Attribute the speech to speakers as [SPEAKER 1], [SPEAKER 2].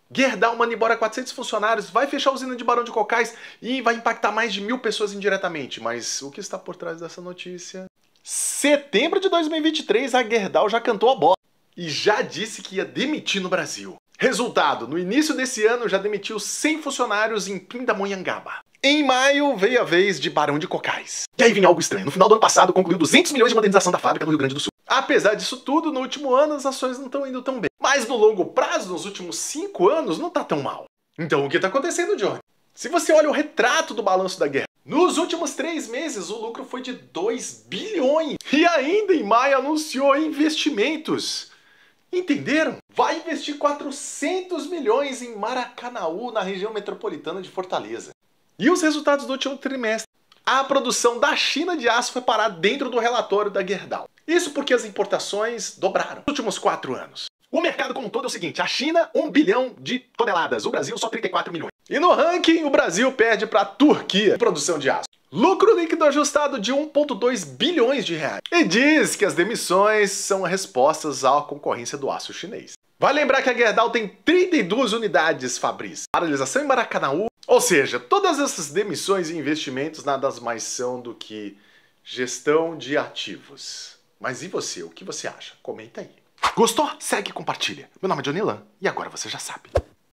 [SPEAKER 1] Gerdau manda embora 400 funcionários, vai fechar a usina de Barão de Cocais e vai impactar mais de 1.000 pessoas indiretamente. Mas o que está por trás dessa notícia? Setembro de 2023, a Gerdau já cantou a bola e já disse que ia demitir no Brasil. Resultado, no início desse ano já demitiu 100 funcionários em Pindamonhangaba. Em maio veio a vez de Barão de Cocais. E aí vinha algo estranho. No final do ano passado concluiu 200 milhões de modernização da fábrica no Rio Grande do Sul. Apesar disso tudo, no último ano as ações não estão indo tão bem. Mas no longo prazo, nos últimos 5 anos, não tá tão mal. Então o que tá acontecendo, Johnny? Se você olha o retrato do balanço da guerra, nos últimos 3 meses o lucro foi de 2 bilhões. E ainda em maio anunciou investimentos. Entenderam? Vai investir 400 milhões em Maracanaú, na região metropolitana de Fortaleza. E os resultados do último trimestre? A produção da China de aço foi parar dentro do relatório da Gerdau. Isso porque as importações dobraram nos últimos 4 anos. O mercado como um todo é o seguinte, a China 1 bilhão de toneladas, o Brasil só 34 milhões. E no ranking o Brasil perde para a Turquia em produção de aço. Lucro líquido ajustado de 1,2 bilhões de reais. E diz que as demissões são respostas à concorrência do aço chinês. Vale lembrar que a Gerdau tem 32 unidades fabris. Paralisação em Maracanaú. Ou seja, todas essas demissões e investimentos nada mais são do que gestão de ativos. Mas e você? O que você acha? Comenta aí. Gostou? Segue e compartilha. Meu nome é Johnny Lan e agora você já sabe.